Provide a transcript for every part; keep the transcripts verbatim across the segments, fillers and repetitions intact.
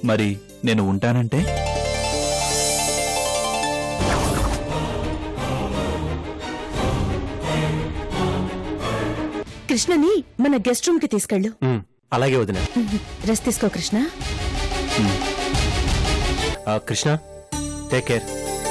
మరి నేను ఉంటానంటే కృష్ణని మన గెస్ట్ రూమ్ కి తీసుకెళ్ళు. అలాగే వదినా. రెస్ట్ తీసుకో కృష్ణ. Krishna take care.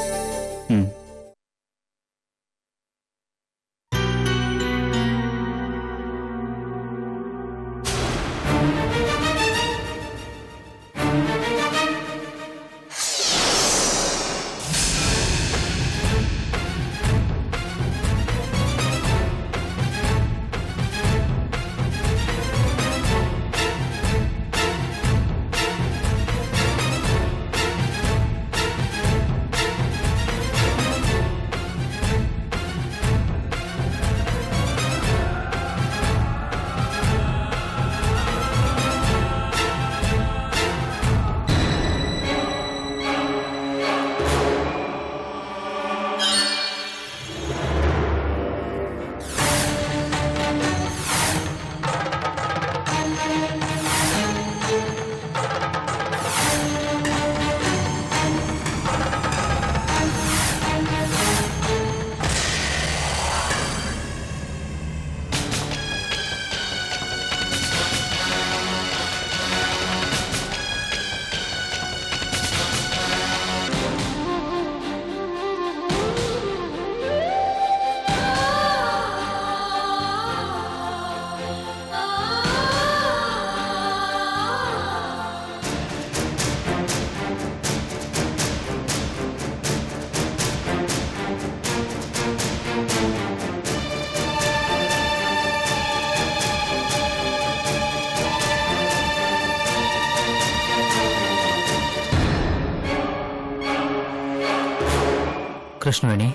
కృష్ణవేణి,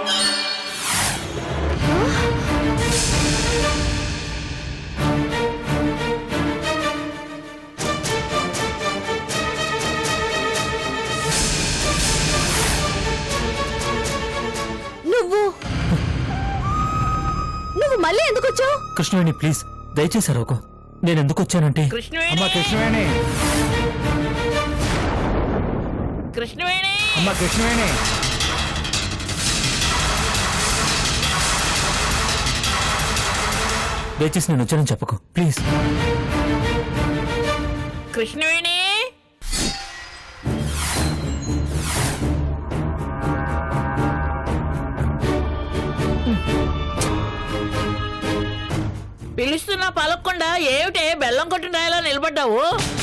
నువ్వు నువ్వు మళ్ళీ ఎందుకు వచ్చావు? కృష్ణవేణి ప్లీజ్ దయచేసి అరవకు. నేను ఎందుకు వచ్చానంటే అమ్మా కృష్ణవేణి, కృష్ణవేణి, అమ్మా కృష్ణవేణి, దయచేసి నేను వచ్చానని చెప్పకు ప్లీజ్. కృష్ణవేణి, పిలుస్తున్నా పలక్కుండా ఏమిటే బెల్లం కొట్టిన రాయలా నిలబడ్డావు?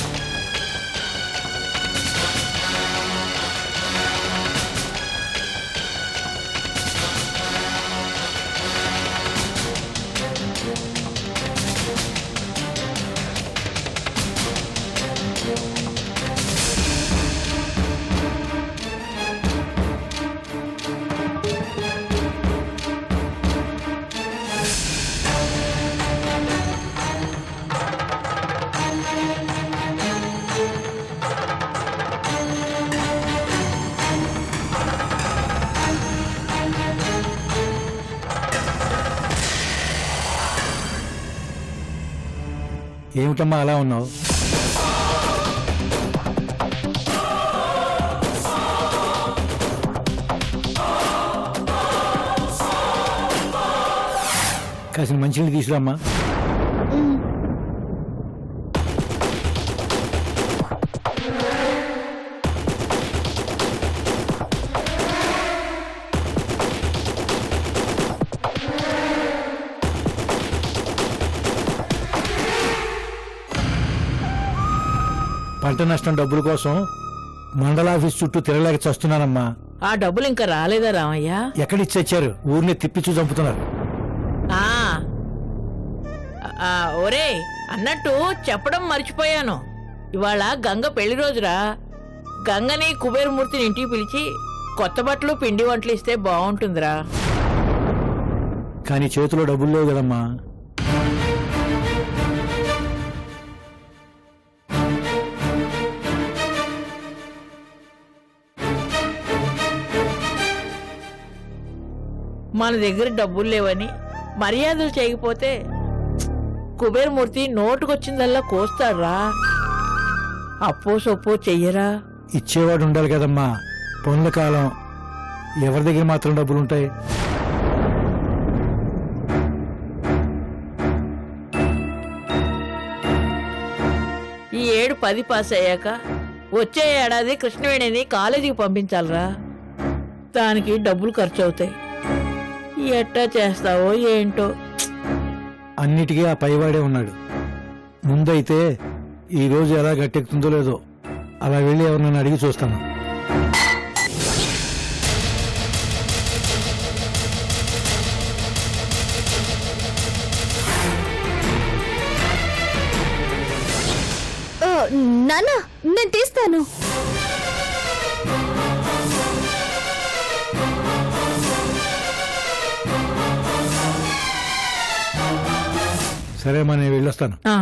ఏమిటమ్మా అలా ఉన్నావు? కాసిన మంచినీళ్ళు తీసుకురామ్మా. పంట నష్టం డబ్బుల కోసం మండలాఫీస్ చుట్టూ తిరగలేక చస్తున్నానమ్మా. ఆ డబ్బులు ఇంకా రాలేదా రామయ్య? ఎక్కడిచ్చారు? ఊరిని తిప్పిచూ చంపుతున్నారు. ఒరే అన్నట్టు చెప్పడం మర్చిపోయాను, ఇవాళ గంగ పెళ్లి రోజురా. గంగని కుబేరమూర్తిని ఇంటికి పిలిచి కొత్త బట్టలు పిండి వంటలు ఇస్తే బాగుంటుందిరా. కానీ చేతిలో డబ్బులు లేవు కదమ్మా. మన దగ్గర డబ్బులు లేవని మర్యాదలు చేయకపోతే కుబేరమూర్తి నోటుకొచ్చిందల్లా కోస్తాడ్రా. అప్పో సొప్పో చెయ్యరా? ఇచ్చేవాడు ఉండాలి కదమ్మా. పనుల కాలం, ఎవరి దగ్గర మాత్రం డబ్బులుంటాయి? ఈ ఏడు పది పాస్ అయ్యాక వచ్చే ఏడాది కృష్ణవేణిని కాలేజీకి పంపించాలరా. దానికి డబ్బులు ఖర్చు అవుతాయి. ఎట్టా చేస్తావో ఏంటో. అన్నిటికీ ఆ పైవాడే ఉన్నాడు. ముందైతే ఈ రోజు ఎలా గట్టెక్కుతుందో లేదో అలా వెళ్ళి ఎవరినైనా అడిగి చూస్తాను. నాన్న నేను తీస్తాను. సరే అమ్మా, నేను వెళ్ళొస్తాను. ఆ,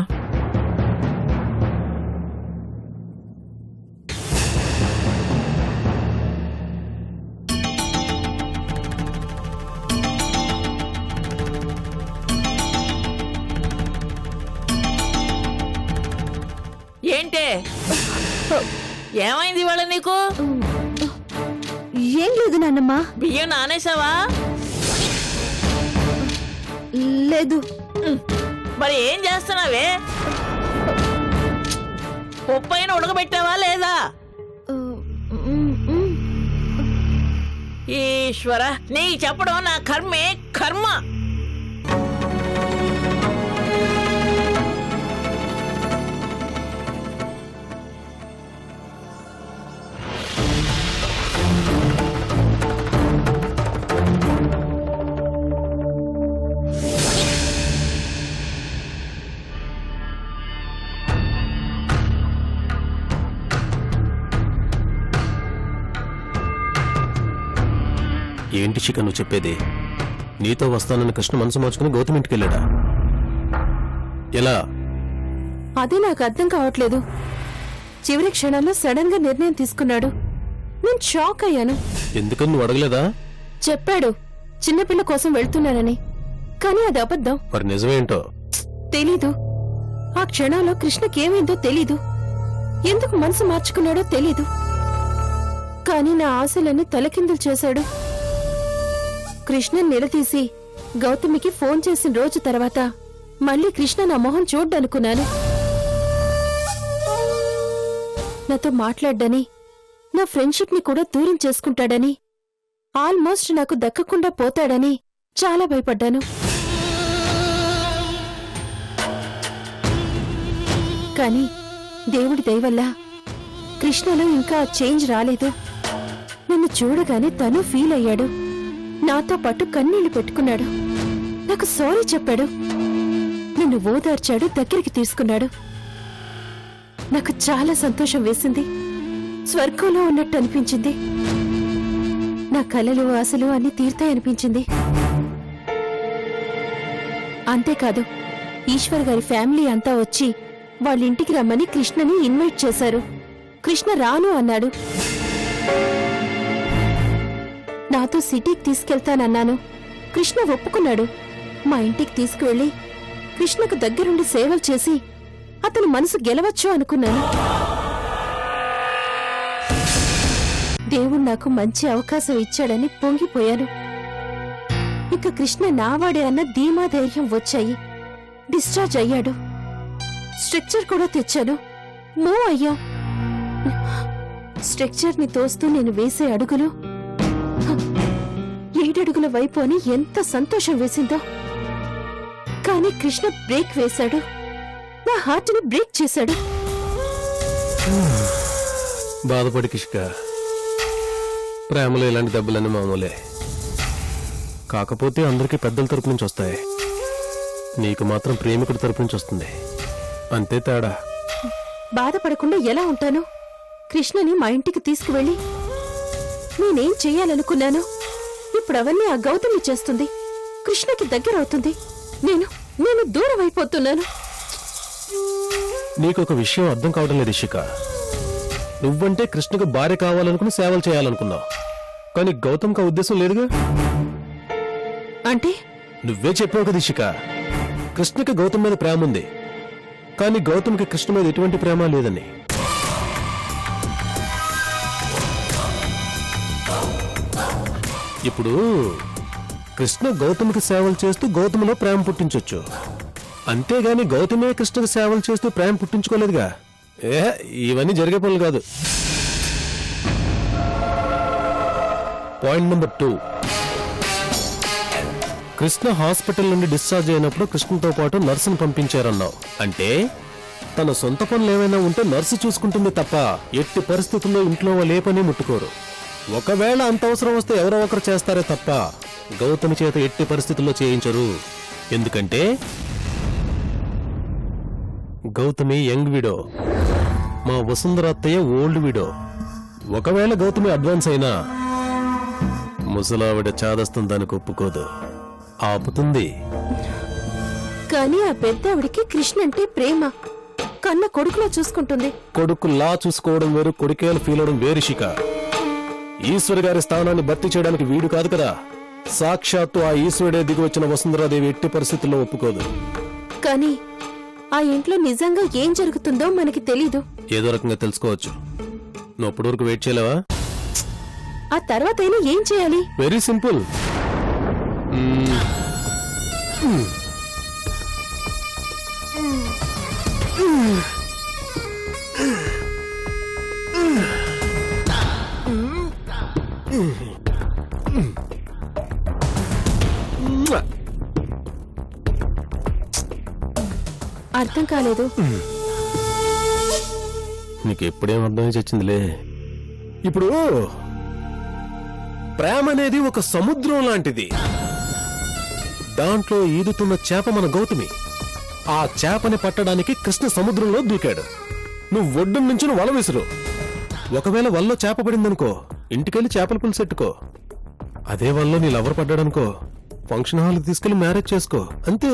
ఏంటే ఏమైంది ఇవాళ నీకు? ఏం లేదు నాన్నమ్మా. బియ్యం నానేసావా? లేదు. మరి ఏం చేస్తున్నావే? పప్పు అయినా ఉడకబెట్టావా లేదా? ఈశ్వర, నీకు చెప్పడం నా కర్మే కర్మ. ఏంటి చికెన్ నువ్వు చెప్పేది? నీతో వస్తానని కృష్ణ మనసు మార్చుకుని గౌతమ్ ఇంటికి వెళ్ళాడా? ఎలా? అదే నాకు అర్థం కావట్లేదు. చివరి క్షణంలో సడన్ గా నిర్ణయం తీసుకున్నాడు. నేను షాక్ అయ్యాను. ఎందుకని నువ్వు అడగలేదా? చెప్పాడు చిన్నపిల్ల కోసం వెళ్తున్నానని, కానీ అది అబద్ధం. మరి నిజమేంటో? తెలీదు. ఆ క్షణంలో కృష్ణకేమైందో తెలీదు. ఎందుకు మనసు మార్చుకున్నాడో తెలీదు. కానీ నా ఆశలన్నీ తలకిందులు చేశాడు. కృష్ణ నిలదీసి గౌతమికి ఫోన్ చేసిన రోజు తర్వాత మళ్ళీ కృష్ణ నా మొహం చూడ్డనుకున్నాను. నాతో మాట్లాడ్డని, నా ఫ్రెండ్షిప్ ని కూడా దూరం చేసుకుంటాడని, ఆల్మోస్ట్ నాకు దక్కకుండా పోతాడని చాలా భయపడ్డాను. కాని దేవుడి దయవల్ల కృష్ణలో ఇంకా చేంజ్ రాలేదు. నన్ను చూడగానే తను ఫీల్ అయ్యాడు. నాతో పాటు కన్నీళ్లు పెట్టుకున్నాడు. నాకు సారీ చెప్పాడు. నన్ను ఓదార్చాడు, దగ్గరికి తీసుకున్నాడు. నాకు చాలా సంతోషం వేసింది. స్వర్గంలో ఉన్నట్టు అనిపించింది. నా కలలు ఆశలు అన్ని తీర్తాయనిపించింది. అంతేకాదు, ఈశ్వర్ గారి ఫ్యామిలీ అంతా వచ్చి వాళ్ళ ఇంటికి రమ్మని కృష్ణని ఇన్వైట్ చేశారు. కృష్ణ రాను అన్నాడు. నాతో సిటీకి తీసుకెళ్తానన్నాను. కృష్ణ ఒప్పుకున్నాడు. మా ఇంటికి తీసుకువెళ్లి కృష్ణకు దగ్గరుండి సేవలు చేసి అతని మనసు గెలవచ్చు అనుకున్నాను. దేవుడు నాకు మంచి అవకాశం ఇచ్చాడని పొంగిపోయాను. ఇక కృష్ణ నావాడే అన్న ధీమా ధైర్యం వచ్చాయి. డిశ్చార్జ్ అయ్యాడు. స్ట్రక్చర్ కూడా తెచ్చాను. మూవ్ అయ్యాం. స్ట్రక్చర్ ని తోస్తూ నేను వేసే అడుగులు ఏడడుగుల వైపు అని ఎంత సంతోషం వేసిందో. కానీ కృష్ణ బ్రేక్ వేశాడు. నా హార్ట్ ని బ్రేక్ చేశాడు. బాధపడి కిష్క, ప్రేమలో ఇలాంటి దెబ్బలన్నీ మామూలే. కాకపోతే అందరికీ పెద్దల తరపు నుంచి వస్తాయి. నీకు మాత్రం ప్రేమికుడి తరపు నుంచి వస్తుంది. అంతే తేడా. బాధపడకుండా ఎలా ఉంటాను? కృష్ణని మా ఇంటికి తీసుకువెళ్ళి నేనేం చెయ్యాలనుకున్నాను ఇప్పుడు అవన్నీ ఆ గౌతమి చేస్తుంది. కృష్ణకి దగ్గర అవుతుంది. నేను నేను దూరం అయిపోతున్నాను. నీకొక విషయం అర్థం కావడం లేదు ఇషిక. నువ్వంటే కృష్ణకు భార్య కావాలనుకుని సేవలు చేయాలనుకున్నావు. కానీ గౌతమ్కి ఆ ఉద్దేశం లేదుగా. అంటే నువ్వే చెప్పావు కదా ఇషిక, కృష్ణకి గౌతమ్ మీద ప్రేమ ఉంది, కానీ గౌతమ్కి కృష్ణ మీద ఎటువంటి ప్రేమ లేదని. ఇప్పుడు కృష్ణ గౌతమికి సేవలు చేస్తూ గౌతమిలో ప్రేమ పుట్టించొచ్చు, అంతేగాని గౌతమే కృష్ణకి సేవలు చేస్తూ ప్రేమ పుట్టించుకోలేదుగా. ఏ ఇవన్నీ జరిగే పనులు కాదు. Point number two, Krishna hospital నుండి డిశ్చార్జ్ అయినప్పుడు కృష్ణతో పాటు నర్సును పంపించారన్నావు. అంటే తన సొంత పనులు ఏమైనా ఉంటే నర్సు చూసుకుంటుంది తప్ప ఎట్టి పరిస్థితుల్లో ఇంట్లో వాళ్ళు ఏ పని ముట్టుకోరు. ఒకవేళ అంత అవసరం వస్తే ఎవరో ఒకరు చేస్తారే తప్ప గౌతమి చేత ఎట్టి పరిస్థితుల్లో చేయించరు. ఎందుకంటే గౌతమి యంగ్ విడో, మా వసుంధర అత్తయ్య ఓల్డ్ విడో. ఒకవేళ గౌతమి అడ్వాన్స్ అయినా ముసలావిడ చాదస్తం దానికి ఒప్పుకోదు, ఆపుతుంది. కానీ ఆ పెద్ద ఆవిడికి కృష్ణ అంటే ప్రేమ, కన్న కొడుకులా చూసుకుంటుంది. కొడుకులా చూసుకోవడం వేరు, కొడుకేలు ఫీల్ అవడం వేరు. శిఖ, ఈశ్వర్ గారి స్థానాన్ని భర్తీ చేయడానికి వీడు కాదు కదా. సాక్షాత్తు ఆ ఈశ్వరుడే దిగి వచ్చిన వసుంధరాదేవి ఎట్టి పరిస్థితుల్లో ఒప్పుకోదు. కానీ ఆ ఇంట్లో నిజంగా ఏం జరుగుతుందో మనకి తెలీదు. ఏదో రకంగా తెలుసుకోవచ్చు. నువ్వు అప్పటి వరకు వెయిట్ చేయలేవా? ఆ తర్వాత అయినా ఏం చేయాలి? Very simple. అర్థం కాలేదు. నీకు ఎప్పుడేం అర్థమై చచ్చిందిలే. ఇప్పుడు ప్రేమ అనేది ఒక సముద్రం లాంటిది. దాంట్లో ఈదుతున్న చేప మన గౌతమి. ఆ చేపని పట్టడానికి కృష్ణ సముద్రంలో దూకాడు. నువ్వు ఒడ్డు నుంచి నువ్వు వల విసురు. ఒకవేళ వల్లో చేప పడిందనుకో, ఇంటికెళ్ళి చేపల పులుసు పెట్టుకో. అదే వల్లో నీ లవర్ పడ్డాడనుకో, ఫంక్షన్ హాల్కి తీసుకెళ్లి మ్యారేజ్ చేసుకో, అంతే.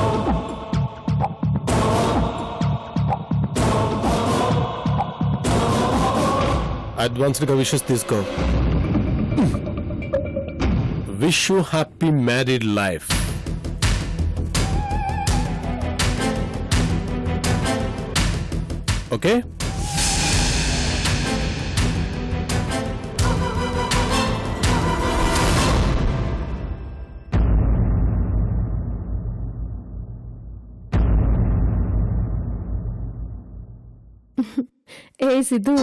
అడ్వాన్స్డ్ గా విషెస్ తీసుకో. Wish you happy married life. Okay? ఏ సిద్ధు,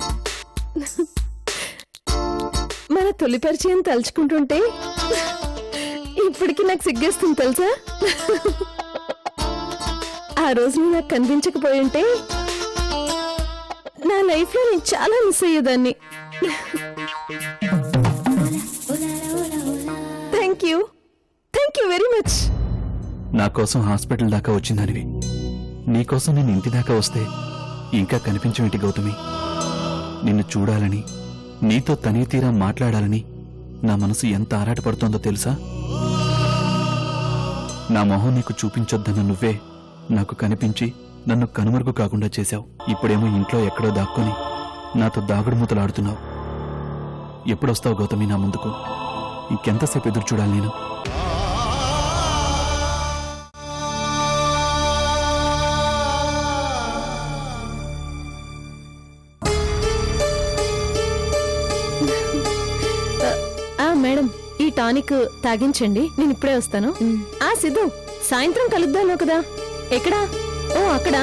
మన తొలి పరిచయం తలుచుకుంటుంటే ఇప్పటికీ నాకు సిగ్గేస్తుంది తెలుసా. ఆ రోజు నువ్వు నాకు కనిపించకపోయి ఉంటే నా లైఫ్ లో నేను చాలా మిస్ అయ్యేదాన్ని. Thank you, thank you very much. నా కోసం హాస్పిటల్ దాకా వచ్చిందనివి, నీకోసం నేను ఇంటి దాకా వస్తే ఇంకా కనిపించమేంటి గౌతమి? నిన్ను చూడాలని, నీతో తనే తీరా మాట్లాడాలని నా మనసు ఎంత ఆరాటపడుతోందో తెలుసా? నా మొహం నీకు చూపించొద్దన్న నువ్వే నాకు కనిపించి నన్ను కనుమరుగు కాకుండా చేశావు. ఇప్పుడేమో ఇంట్లో ఎక్కడో దాక్కొని నాతో దాగుడు మూతలాడుతున్నావు. ఎప్పుడొస్తావు గౌతమి నా ముందుకు? ఇంకెంతసేపు ఎదురు చూడాలి నేను? మేడం, ఈ టానిక్ తాగించండి, నేను ఇప్పుడే వస్తాను. ఆ సిద్ధు, సాయంత్రం కలుద్దాను కదా. ఎక్కడా? ఓ అక్కడా.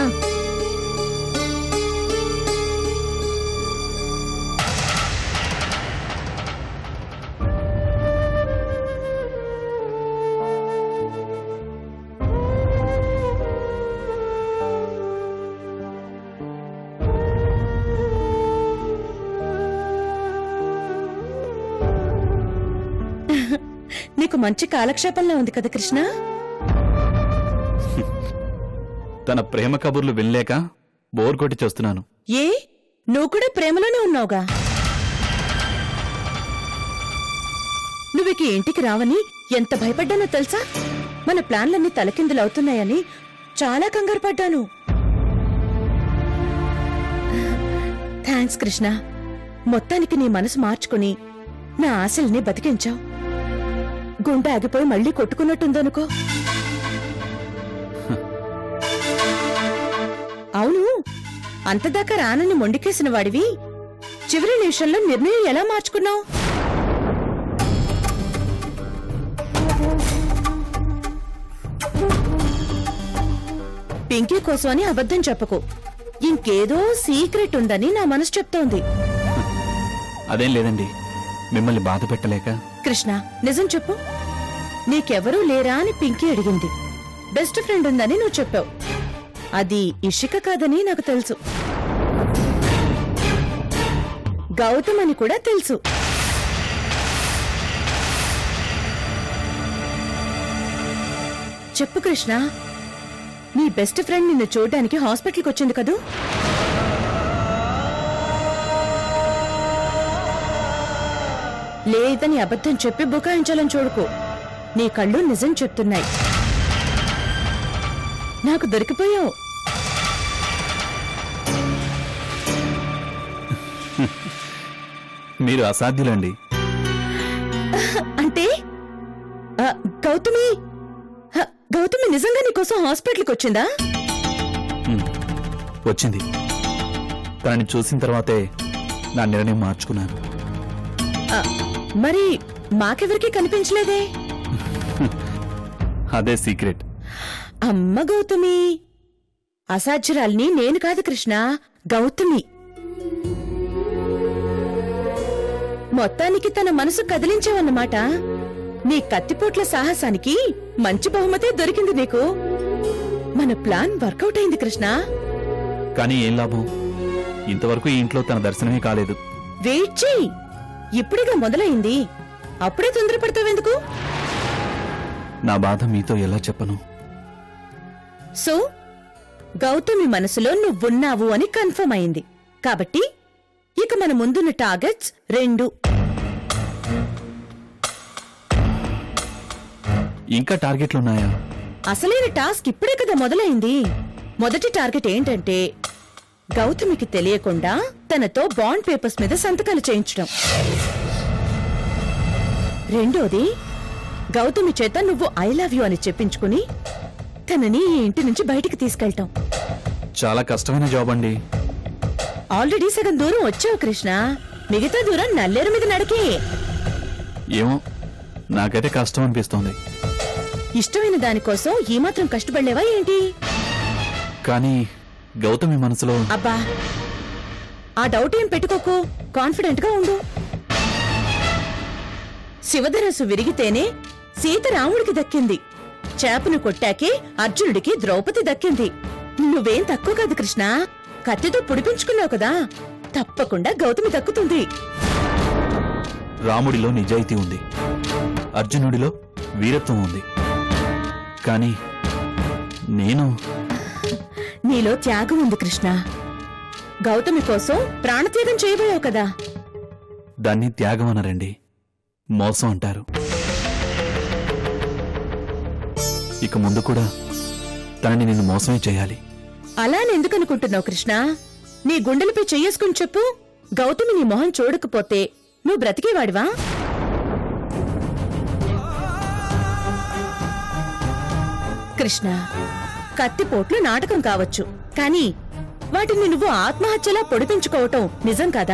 నీకు మంచి కాలక్షేపంలో ఉంది కదా కృష్ణ. తన ప్రేమ కబుర్లు వినలేక బోర్ కొట్టి చేస్తున్నాను. ఏ, నువ్వు కూడా ప్రేమలోనే ఉన్నావుగా. నువ్వుకి ఇంటికి రావని ఎంత భయపడ్డానో తెలుసా? మన ప్లాన్లన్నీ తలకిందులవుతున్నాయని చాలా కంగారు పడ్డాను. థ్యాంక్స్ కృష్ణ, మొత్తానికి నీ మనసు మార్చుకుని నా ఆశల్ని బతికించావు. గుండె ఆగిపోయి మళ్లీ కొట్టుకున్నట్టుందనుకో. అవును, అంతదాకా రానని మొండికేసిన వాడివి చివరి నిమిషంలో నిర్ణయం ఎలా మార్చుకున్నావు? పింకీ కోసం అని అబద్ధం చెప్పకు. ఇంకేదో సీక్రెట్ ఉందని నా మనసు చెప్తోంది. అదేం లేదండి, మిమ్మల్ని బాధ పెట్టలేక. కృష్ణ, నిజం చెప్పు. నీకెవరూ లేరా అని పింకీ అడిగింది. బెస్ట్ ఫ్రెండ్ ఉందని నువ్వు చెప్పావు. అది ఇషిక కాదని నాకు తెలుసు. గౌతమ్ అని కూడా తెలుసు. చెప్పు కృష్ణ, నీ బెస్ట్ ఫ్రెండ్ నిన్ను చూడడానికి హాస్పిటల్కి వచ్చింది కదూ? లేదని అబద్ధం చెప్పి బుకాయించాలని చూడుకో. నీ కళ్ళు నిజం చెప్తున్నాయి. నాకు దొరికిపోయావు. మీరు అసాధ్యులండి. అంటే ఆ, గౌతమి హ, గౌతమి నిజంగా నీకోసం హాస్పిటల్కి వచ్చిందా? హ్మ్. వచ్చింది. తనని చూసిన తర్వాతే నా నిర్ణయం మార్చుకున్నాను. ఆ, మరి మాకెవరికి కనిపించలేదే? అదే సీక్రెట్. అమ్మ గౌతమి, అసాధ్యురాల్ని నేను కాదు కృష్ణ, గౌతమి. మొత్తానికి తన మనసు కదిలించావన్నమాట. నీ కత్తిపోట్ల సాహసానికి మంచి బహుమతే దొరికింది నీకు. మన ప్లాన్ వర్కౌట్ అయింది కృష్ణ. కానీ ఏం లాభం? ఇంతవరకు ఈ ఇంట్లో తన దర్శనమే కాలేదు. వెయిట్ చెయ్యి, ఇప్పుడిగా మొదలైంది. అప్పుడే తొందరపడతావెందుకు? నా బాధ మీతో ఎలా చెప్పను? సో గౌతమి మనసులో నువ్వున్నావు అని కన్ఫర్మ్ అయింది. కాబట్టి ఇక మన ముందున్న టార్గెట్స్ రెండు. ఇంకా టార్గెట్లున్నాయా? అసలైన టాస్క్ ఇప్పుడే కదా మొదలైంది. మొదటి టార్గెట్ ఏంటంటే గౌతమికి తెలియకుండా తనతో బాండ్ పేపర్స్ మీద సంతకాలు చేయించడం. రెండోది, గౌతమి చేత నువ్వు ఐ లవ్ యూ అని చెప్పించుకుని తనని ఈ ఇంటి నుంచి బయటికి తీసుకెళ్తాం. చాలా కష్టమైన జాబ్ అండి. ఆల్రెడీ సగం దూరం వచ్చావు కృష్ణ, మిగతా దూరం నల్లేరు మీద నడకే. ఏమో, నాకైతే కష్టం అనిపిస్తోంది. ఇష్టమైన దానికోసం ఈ మాత్రం కష్టపడలేవా ఏంటి? కానీ గౌతమి మనసులో అబ్బా, ఆ డౌట్ ఏం పెట్టుకోకు. కాన్ఫిడెంట్ గా ఉండు. శివధనస్సు విరిగితేనే సీత రాముడికి దక్కింది. చేపను కొట్టాకే అర్జునుడికి ద్రౌపది దక్కింది. నువ్వేం తక్కువ కాదు కృష్ణ. కత్తితో పుడిపించుకున్నావు కదా, తప్పకుండా గౌతమి దక్కుతుంది. రాముడిలో నిజాయితీ ఉంది, అర్జునుడిలో వీరత్వం ఉంది. కానీ నేను నీలో త్యాగం ఉంది కృష్ణ. గౌతమి కోసం ప్రాణత్యాగం చేయబోయావు కదా. దాన్ని త్యాగం అనరండి, మోసం అంటారు. ఇక ముందు కూడా తనని నేను మోసమే చేయాలి. అలా ఎందుకనుకుంటున్నావు కృష్ణ? నీ గుండెలపై చెయ్యేసుకుని చెప్పు. గౌతమి నీ మొహం చూడకపోతే నువ్వు బ్రతికేవాడివా? కృష్ణ, కత్తిపోట్లు నాటకం కావచ్చు, కానీ వాటిని నువ్వు ఆత్మహత్యలా పొడిపించుకోవటం నిజం కాదా?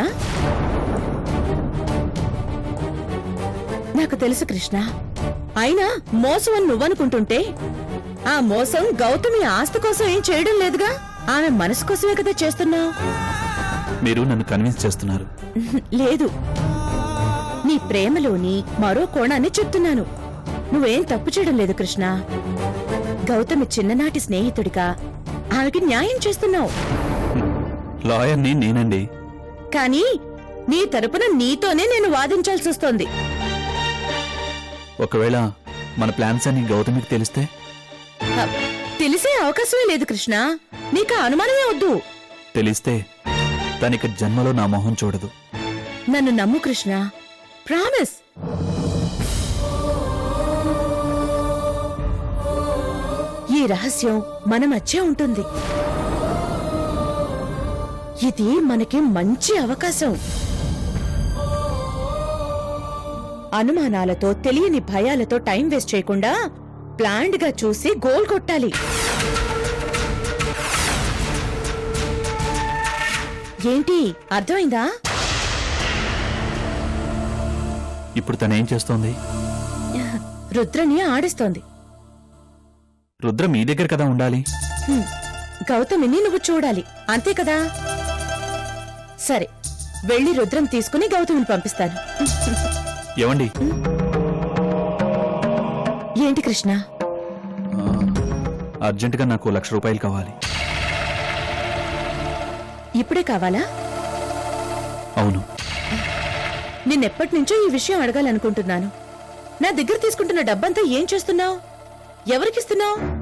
నాకు తెలుసు కృష్ణ. అయినా మోసం అని నువ్వనుకుంటుంటే ఆ మోసం గౌతమి ఆస్తి కోసం ఏం చేయడం లేదుగా. ఆమె మనసు కోసమే కదా చేస్తున్నావు. మీరు నన్ను కన్విన్స్ చేస్తున్నారు. లేదు, నీ ప్రేమలోని మరో కోణాన్ని చెప్తున్నాను. నువ్వేం తప్పు చేయడం లేదు కృష్ణ. గౌతమి చిన్ననాటి స్నేహితుడిగా ఆమెకి న్యాయం చేస్తున్నావు. లాయర్ని నేనండి. కానీ నీ తరపున నీతోనే నేను వాదించాల్సి వస్తోంది. ఒకవేళ మన ప్లాన్స్ అని గౌతమికి తెలిస్తే? హ, తెలిసే అవకాశమే లేదు కృష్ణ. నీకు ఆ అనుమానమే వద్దు. తెలిస్తే తనిక జన్మలో నా మొహం చూడదు. నన్ను నమ్ము కృష్ణ, ప్రామిస్. ఈ రహస్యం మన మధ్య ఉంటుంది. ఇది మనకి మంచి అవకాశం. అనుమానాలతో, తెలియని భయాలతో టైం వేస్ట్ చేయకుండా ప్లాన్డ్ గా చూసి గోల్ కొట్టాలి. ఏంటి, అర్థమైందా? ఇప్పుడు తనేం చేస్తోంది? రుద్రని ఆడిస్తోంది. రుద్ర మీ దగ్గర కదా ఉండాలి. హ్మ్. గౌతమిని నువ్వు చూడాలి అంతే కదా? సరే, వెళ్ళి రుద్రం తీసుకుని గౌతమిని పంపిస్తాను. ఏమండి? ఏంటి కృష్ణ? ఆ, అర్జెంటుగా నాకు లక్ష రూపాయలు కావాలి. ఇప్పుడే కావాలా? అవును. నిన్నెప్పటి నుంచో ఈ విషయం అడగాలనుకుంటున్నాను. నా దగ్గర తీసుకుంటున్న డబ్బంతా ఏం చేస్తున్నావు? ఎవరికిస్తున్నావు?